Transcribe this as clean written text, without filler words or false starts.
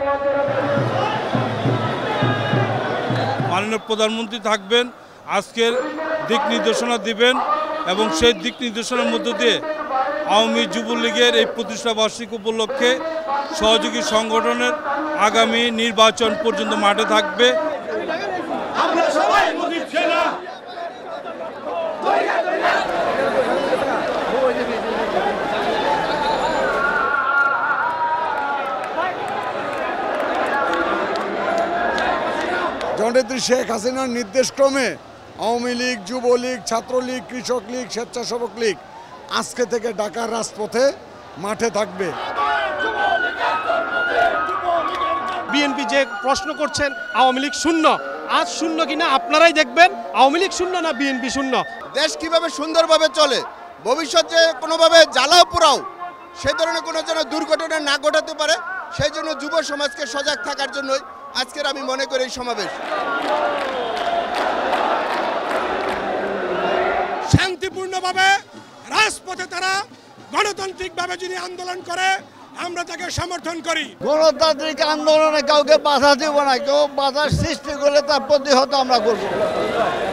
মাননীয় প্রধানমন্ত্রী থাকবেন, আজকের দিক নির্দেশনা দিবেন এবং সেই দিক নির্দেশনার মধ্য দিয়ে আওয়ামী যুবলীগের এই প্রতিষ্ঠা বার্ষিকী উপলক্ষে সহযোগী সংগঠনের আগামী নির্বাচন পর্যন্ত মাঠে থাকবে। জননেত্রী শেখ হাসিনার নির্দেশক্রমে আওয়ামী লীগ, যুবলীগ, ছাত্রলীগ, কৃষক লীগ, স্বেচ্ছাসেবক লীগ আজকে থেকে ঢাকার রাজপথে মাঠে থাকবে। বিএনপি যে প্রশ্ন করছেন আওয়ামী লীগ শূন্য, আজ শূন্য কিনা আপনারাই দেখবেন। আওয়ামী লীগ শূন্য না বিএনপি শূন্য? দেশ কিভাবে সুন্দরভাবে চলে, ভবিষ্যতে কোনোভাবে জ্বালাও পোড়াও সে ধরনের কোনো যেন দুর্ঘটনা না ঘটাতে পারে, সেই জন্য যুব সমাজকে সজাগ থাকার জন্যই আজকের আমি মনে করি এই সমাবেশ। শান্তিপূর্ণভাবে রাজপথে তারা গণতান্ত্রিকভাবে যদি আন্দোলন করে আমরা তাকে সমর্থন করি। গণতান্ত্রিক আন্দোলনে কাউকে বাধা দেব না, কেউ বাধার সৃষ্টি করলে তার প্রতিহত আমরা করব।